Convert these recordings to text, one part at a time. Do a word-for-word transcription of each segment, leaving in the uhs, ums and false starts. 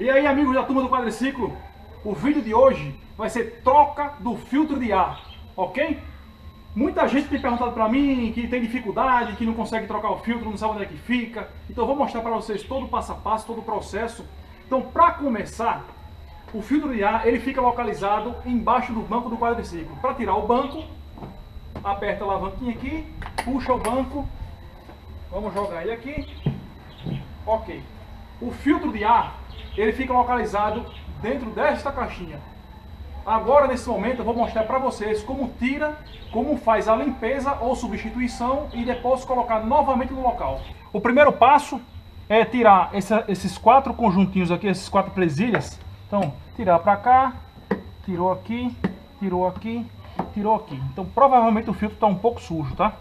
E aí, amigos da turma do quadriciclo, o vídeo de hoje vai ser troca do filtro de ar, ok? Muita gente tem perguntado para mim que tem dificuldade, que não consegue trocar o filtro, não sabe onde é que fica. Então eu vou mostrar para vocês todo o passo a passo, todo o processo. Então, para começar, o filtro de ar ele fica localizado embaixo do banco do quadriciclo. Para tirar o banco, aperta a alavanquinha aqui, puxa o banco, vamos jogar ele aqui, ok. O filtro de ar ele fica localizado dentro desta caixinha. Agora, nesse momento, eu vou mostrar para vocês como tira, como faz a limpeza ou substituição e depois colocar novamente no local. O primeiro passo é tirar essa, esses quatro conjuntinhos aqui, esses quatro presilhas. Então, tirar para cá, tirou aqui, tirou aqui, tirou aqui. Então, provavelmente o filtro está um pouco sujo, tá?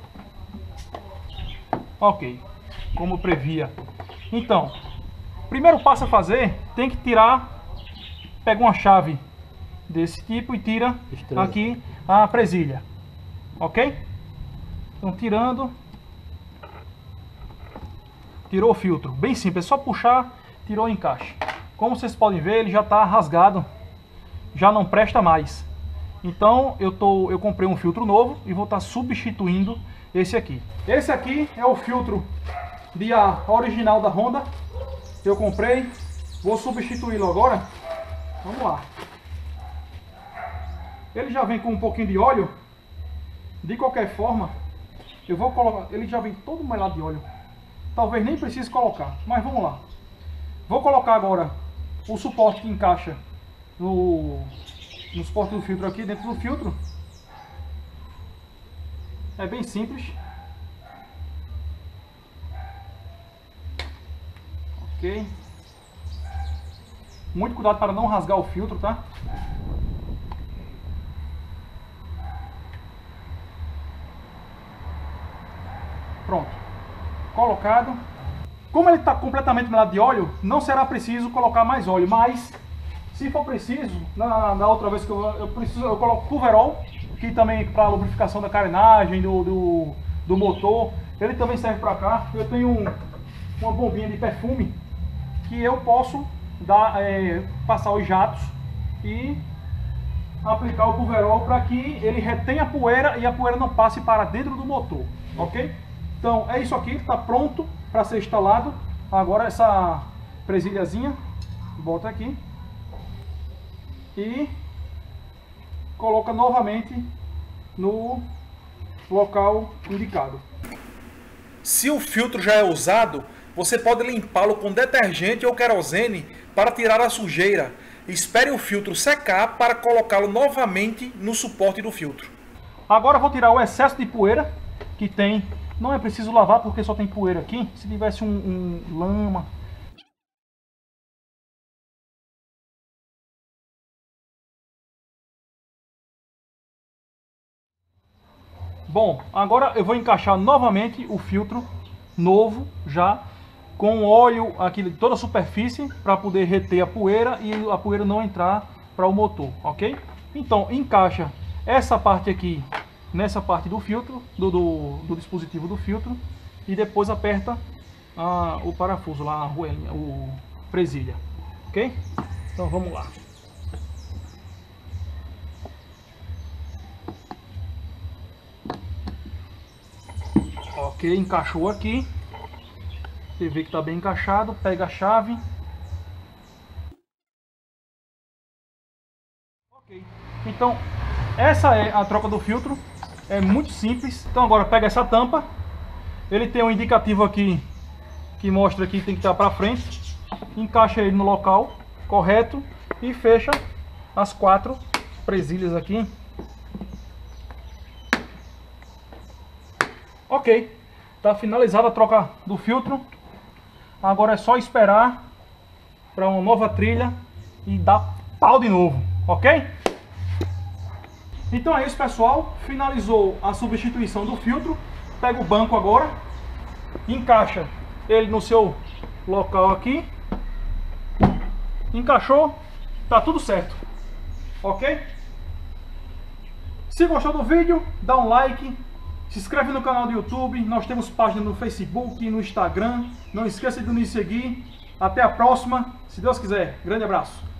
Ok, como eu previa. Então, primeiro passo a fazer, tem que tirar, pega uma chave desse tipo e tira Estrela. aqui a presilha, ok? Então tirando, tirou o filtro, bem simples, é só puxar, tirou o encaixe. Como vocês podem ver, ele já está rasgado, já não presta mais. Então eu, tô, eu comprei um filtro novo e vou estar tá substituindo esse aqui. Esse aqui é o filtro de ar original da Honda. Eu comprei, vou substituí-lo agora. Vamos lá. Ele já vem com um pouquinho de óleo. De qualquer forma, eu vou colocar. Ele já vem todo molhado de óleo. Talvez nem precise colocar, mas vamos lá. Vou colocar agora o suporte que encaixa no, no suporte do filtro aqui dentro do filtro. É bem simples. Ok. Muito cuidado para não rasgar o filtro, tá? Pronto. Colocado. Como ele está completamente melado de óleo, não será preciso colocar mais óleo, mas se for preciso, na, na outra vez que eu, eu preciso, eu coloco Pulverol, que também para lubrificação da carenagem, do, do, do motor. Ele também serve para cá. Eu tenho um, uma bombinha de perfume que eu posso dar, é, passar os jatos e aplicar o Pulverol para que ele retenha a poeira e a poeira não passe para dentro do motor, ok? Então é isso aqui, está pronto para ser instalado. Agora essa presilhazinha, bota aqui e coloca novamente no local indicado. Se o filtro já é usado, você pode limpá-lo com detergente ou querosene para tirar a sujeira. Espere o filtro secar para colocá-lo novamente no suporte do filtro. Agora eu vou tirar o excesso de poeira que tem. Não é preciso lavar porque só tem poeira aqui. Se tivesse um, um lama... Bom, agora eu vou encaixar novamente o filtro novo já com óleo aqui de toda a superfície para poder reter a poeira e a poeira não entrar para o motor, ok? Então encaixa essa parte aqui nessa parte do filtro, do, do, do dispositivo do filtro e depois aperta ah, o parafuso lá, a arruelinha, o presilha, ok? Então vamos lá. Ok, encaixou aqui. Você vê que está bem encaixado, pega a chave. Ok, então essa é a troca do filtro, é muito simples. Então agora pega essa tampa, ele tem um indicativo aqui que mostra que tem que estar para frente, encaixa ele no local correto e fecha as quatro presilhas aqui. Ok, está finalizada a troca do filtro. Agora é só esperar para uma nova trilha e dar pau de novo, ok? Então é isso, pessoal. Finalizou a substituição do filtro. Pega o banco agora, encaixa ele no seu local aqui. Encaixou, tá tudo certo, ok? Se gostou do vídeo, dá um like. Se inscreve no canal do YouTube, nós temos página no Facebook, no Instagram. Não esqueça de nos seguir. Até a próxima, se Deus quiser. Grande abraço.